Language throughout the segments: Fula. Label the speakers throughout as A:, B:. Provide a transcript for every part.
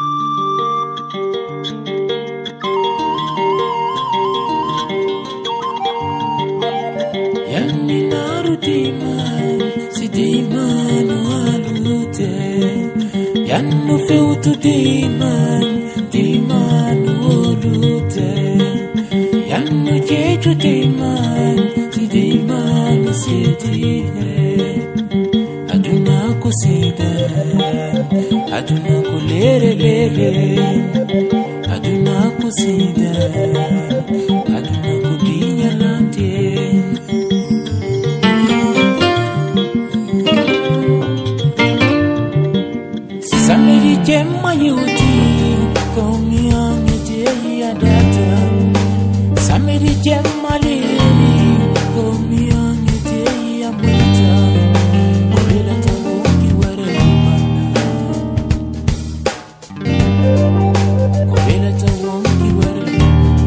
A: Yanno feutu diman olute. Yanno jeju diman sidine. Aduna kusida, aduna kulere, aduna kusida, aduna kubinya lante. Samedi jemma yuti komi amite adata. Samedi jemma lili komi amite amita. Korela tawongi waremana. Korela tawongi waremana.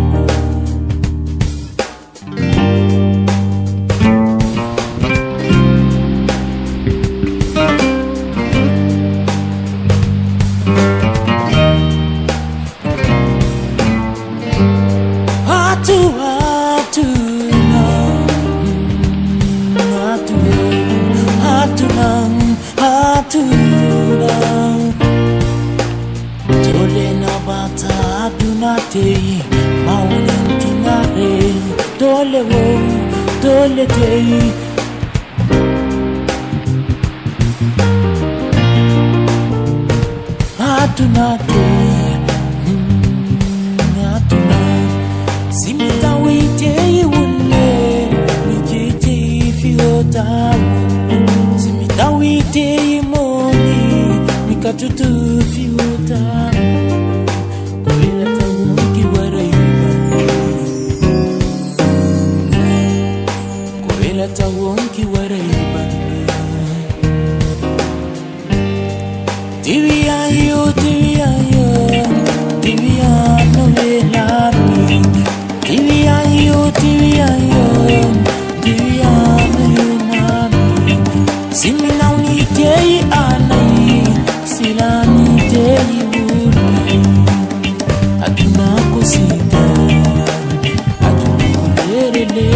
A: Dole tei atuna simita witei wule mijiti fiota simita witei momi mikatutu fiota korela tawongi waraiba korela tawongi waraiba Diviayo no velami Diviayo no nami Simina unitei anai silani tei wuli Aduna kusida aduna kulere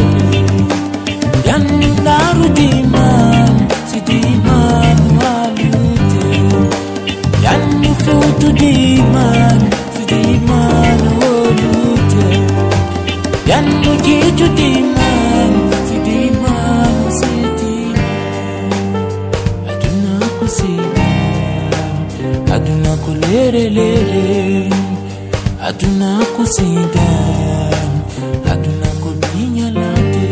A: Yannaru diman sidiman walute Yannu feutu diman sidiman walute Yannu jeju diman sidiman sidiman Aduna kusida aduna kulere aduna kusida aduna kubinya late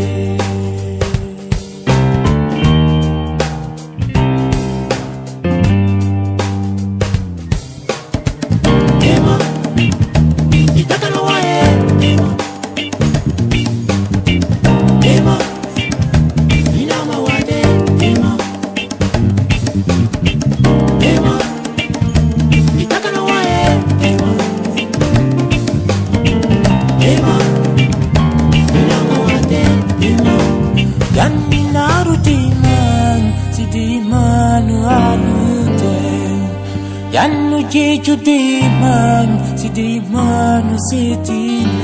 A: Yannu jeju diman sidimanu sitina